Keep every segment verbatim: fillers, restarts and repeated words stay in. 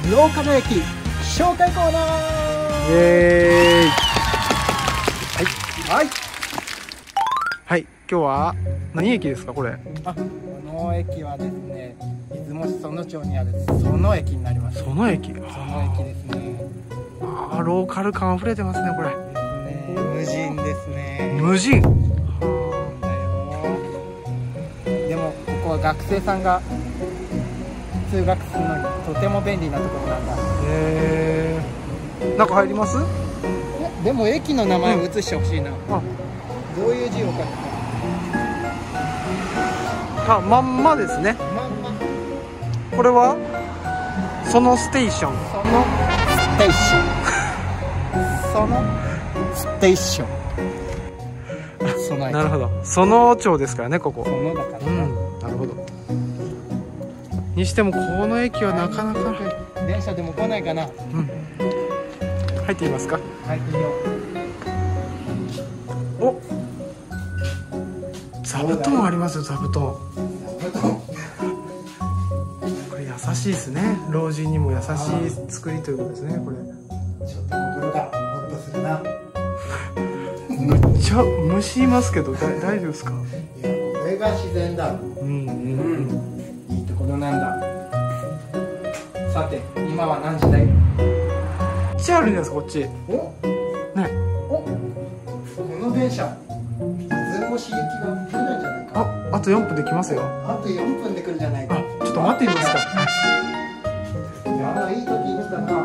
ローカル駅紹介コーナー。 イエーイ。 はいはいはい、今日は何駅ですかこれ？ あ、この駅はですね、出雲市園町にある園駅になります。 その駅。 園駅ですね。 ああ、ローカル感溢れてますねこれ。 ね、無人ですね。 無人。 でもここは学生さんが通学するのにとても便利なところなんだ。 へえ。中入ります？ でも駅の名前を写してほしいな、うん、 あ、 どういう字を書くか。 あ、まんまですね。 まんま。 これはそのステーション。 そのステーションそのステーションそのなるほど、その町ですからねここ。 そのだから、ね、 うん、なるほど。にしてもこの駅はなかなか電車でも来ないかな。 うん、入ってみますか。 入ってみよう。お、座布団ありますよ。座布団。これ優しいですね。老人にも優しい作りということですね。これちょっと心がホッとするな。 むっちゃ虫いますけどだ大丈夫ですか？ いや、これが自然だ。 うんうんうん、 いいところなんだ。さて今は何時だい？ こっちあるんですこっち。 おね。 お、この電車出雲市行きが来るんじゃないか。 あ、あとよんぷんで来ますよ。 あとよんぷんで来るんじゃないか。 あ、ちょっと待ってみますか。 やだ、いい時に来たな。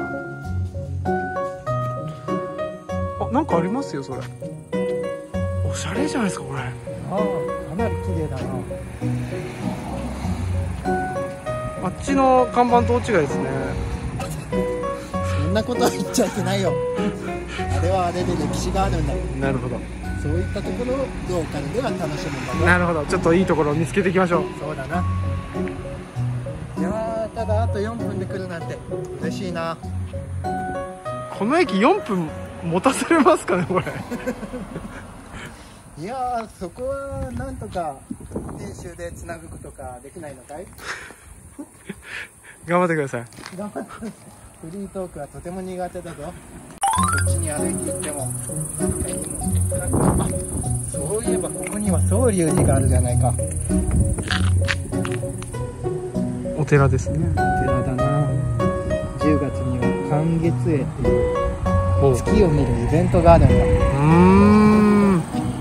あ、なんかありますよそれ。おしゃれじゃないですかこれ。 ああ、かなり綺麗だな。 あっちの看板と大違いですね。 そんなこと言っちゃいけないよ。あれはあれで歴史があるんだ。 なるほど。 そういったところをローカルでは楽しむんだぞ。 なるほど。ちょっといいところを見つけていきましょう。 そうだな。いやー、ただあとよんぷんで来るなんて嬉しいな。 この駅よんぷん持たせれますかねこれ。 いやー、そこはなんとか練習でつなぐことかできないのかい？ 頑張ってください。 頑張って。フリートークはとても苦手だぞ。こっちに歩いて行っても、あ、そういえばここには宗隆寺があるじゃないか。 お寺ですね。 お寺だな。じゅうがつには寒月会っていう月を見るイベントがあるんだ。うーん。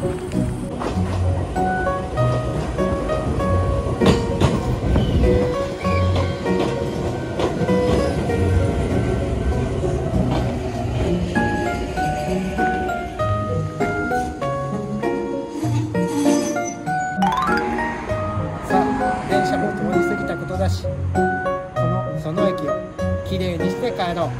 電車も通り過ぎたことだし、このその駅をきれいにして帰ろう。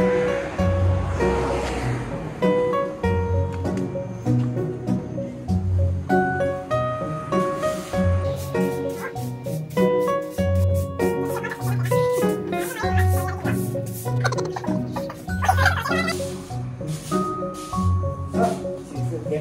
さあ、静け。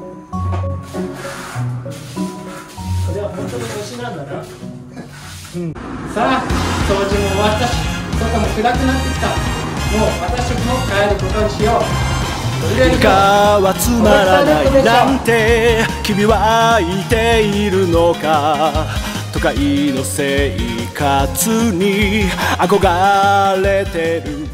これは本当に星なんだな。うん、さあ、掃除も終わったし、外も暗くなってきた。もう私たちも帰ることにしよう。 他はつまらないなんて君は言っているのか。都会の生活に憧れてる